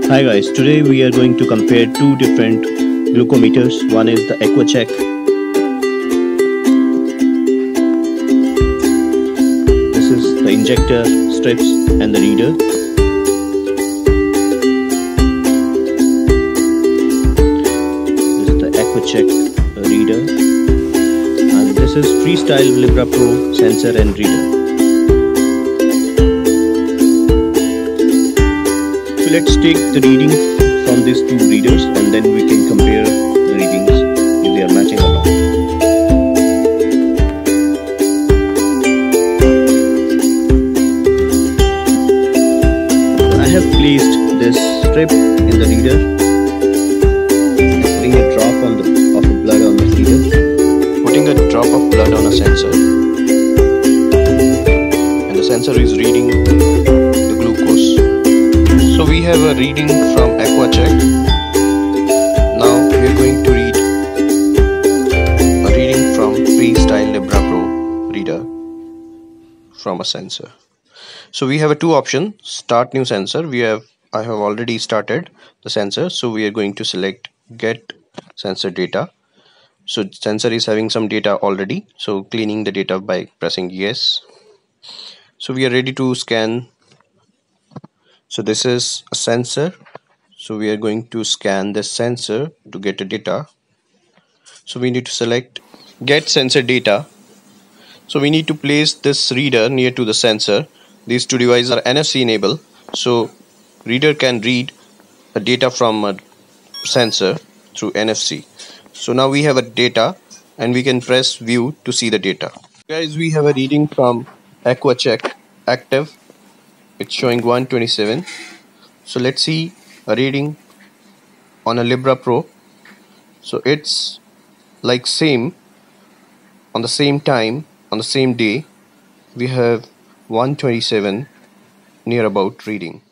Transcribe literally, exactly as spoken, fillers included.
Hi guys, today we are going to compare two different glucometers. One is the EquiCheck. This is the injector strips and the reader. This is the EquiCheck reader. And this is Freestyle Libra Pro sensor and reader. So let's take the reading from these two readers and then we can compare the readings if they are matching or not. I have placed this strip in the reader, putting a drop on the, of blood on the reader, putting a drop of blood on a sensor, and the sensor is reading the glucose. So we have a reading from EquiCheck. Now we are going to read a reading from Freestyle Libra Pro reader from a sensor. So we have a two option: start new sensor. We have I have already started the sensor, so we are going to select get sensor data. So sensor is having some data already, so cleaning the data by pressing yes. So we are ready to scan. So this is a sensor, so we are going to scan this sensor to get the data. So we need to select get sensor data. So we need to place this reader near to the sensor. These two devices are N F C enabled, so reader can read the data from a sensor through N F C. So now we have a data and we can press view to see the data. Guys, we have a reading from EquiCheck active. It's showing one twenty-seven. So let's see a reading on a Libra Pro. So it's like same on the same time on the same day we have one twenty-seven near about reading.